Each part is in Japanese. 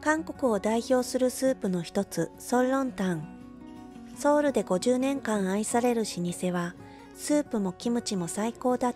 韓国を代表するスープの一つ、ソンロンタン。ソウルで50年間愛される老舗は、スープもキムチも最高だった。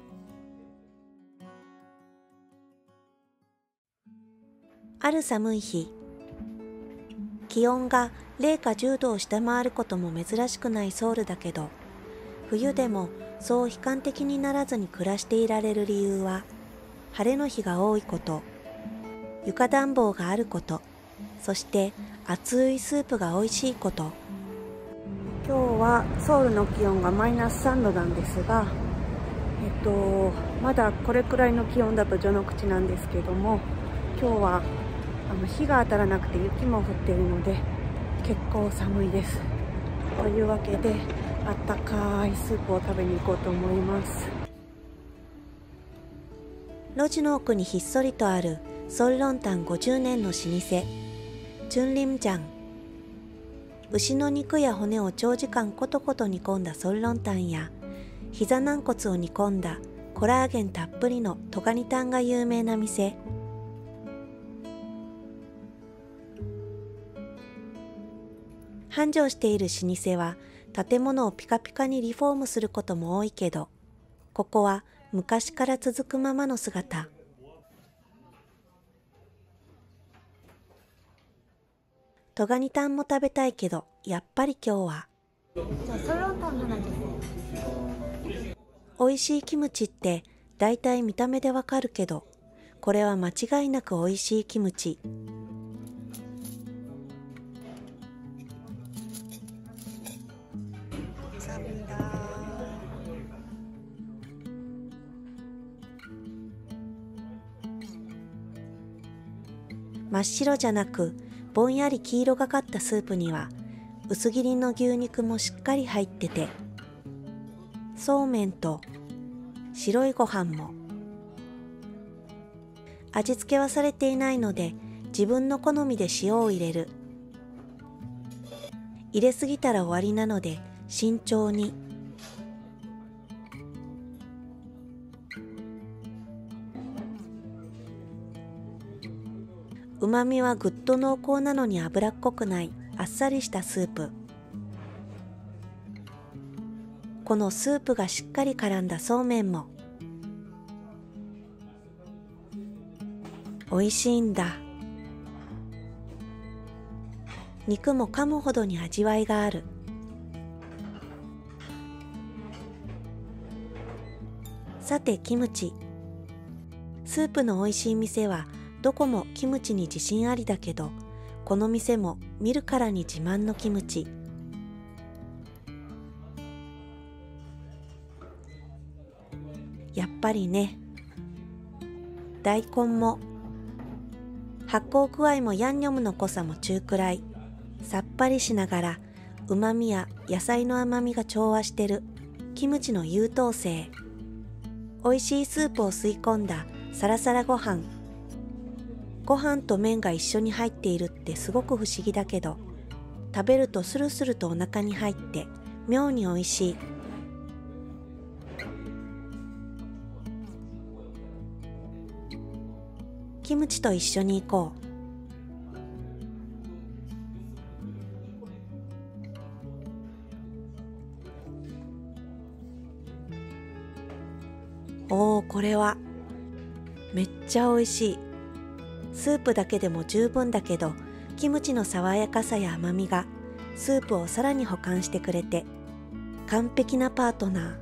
ある寒い日、気温が零下10度を下回ることも珍しくないソウルだけど、冬でもそう悲観的にならずに暮らしていられる理由は、晴れの日が多いこと、床暖房があること、そして熱いスープが美味しいこと。今日はソウルの気温がマイナス3度なんですが、まだこれくらいの気温だと序の口なんですけども、今日は日が当たらなくて雪も降っているので結構寒いです。というわけで、あったかいスープを食べに行こうと思います。路地の奥にひっそりとあるソンロンタン50年の老舗、チュンリムジャン。牛の肉や骨を長時間コトコト煮込んだソンロンタンや、膝軟骨を煮込んだコラーゲンたっぷりのトガニタンが有名な店。繁盛している老舗は建物をピカピカにリフォームすることも多いけど、ここは昔から続くままの姿。トガニタンも食べたいけど、やっぱり今日はじゃあソンロンタン7です。 美味しいキムチってだいたい見た目でわかるけど、これは間違いなく美味しいキムチ。真っ白じゃなく、ぼんやり黄色がかったスープには薄切りの牛肉もしっかり入ってて、そうめんと白いご飯も。味付けはされていないので自分の好みで塩を入れる。入れすぎたら終わりなので慎重に。旨味はぐっと濃厚なのに脂っこくないあっさりしたスープ。このスープがしっかり絡んだそうめんも美味しいんだ。肉も噛むほどに味わいがある。さてキムチ。スープの美味しい店はどこもキムチに自信ありだけど、この店も見るからに自慢のキムチ。やっぱりね。大根も発酵具合もヤンニョムの濃さも中くらい。さっぱりしながら旨味や野菜の甘みが調和してるキムチの優等生。美味しいスープを吸い込んだサラサラご飯。ご飯と麺が一緒に入っているってすごく不思議だけど、食べるとスルスルとお腹に入って妙に美味しい。キムチと一緒に行こう。おー、これはめっちゃ美味しい。スープだけでも十分だけど、キムチの爽やかさや甘みがスープをさらに補完してくれて、完璧なパートナー。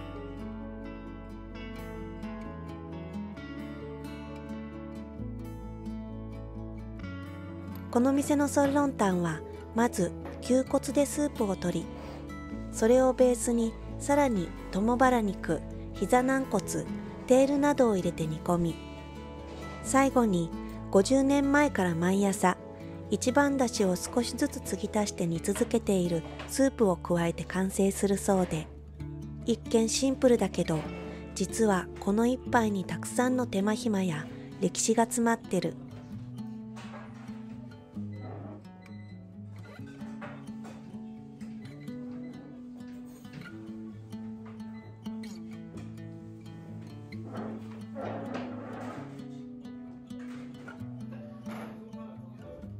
この店のソンロンタンはまず牛骨でスープを取り、それをベースにさらに共バラ肉、膝軟骨、テールなどを入れて煮込み、最後に50年前から毎朝一番だしを少しずつ継ぎ足して煮続けているスープを加えて完成するそうで、一見シンプルだけど実はこの一杯にたくさんの手間暇や歴史が詰まってる。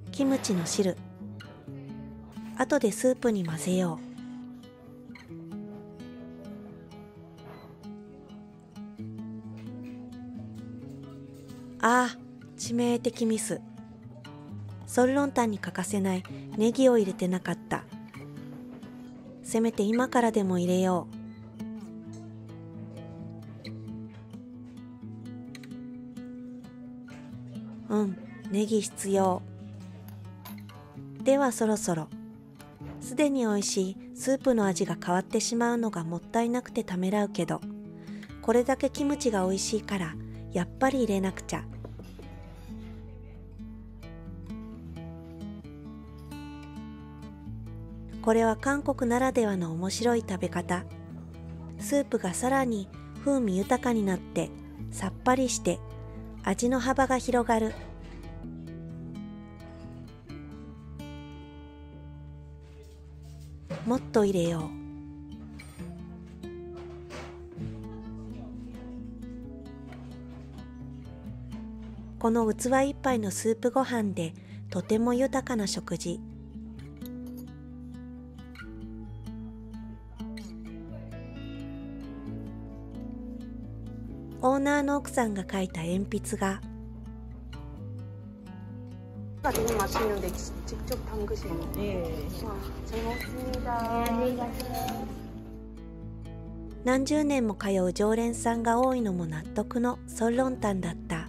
キムチの汁。後でスープに混ぜよう。ああ、致命的ミス。ソルロンタンに欠かせないネギを入れてなかった。せめて今からでも入れよう。ネギ必要。ではそろそろ。すでに美味しいスープの味が変わってしまうのがもったいなくてためらうけど、これだけキムチが美味しいからやっぱり入れなくちゃ。これは韓国ならではの面白い食べ方。スープがさらに風味豊かになってさっぱりして味の幅が広がる。もっと入れよう。この器一杯のスープご飯でとても豊かな食事。オーナーの奥さんが描いた鉛筆が 되게 맛있는데 직접 담그시는 거. 예. 와, 잘 먹습니다. 안녕히 가세요. 何十年も通う常連さんが多いのも納得のソルロンタンだった。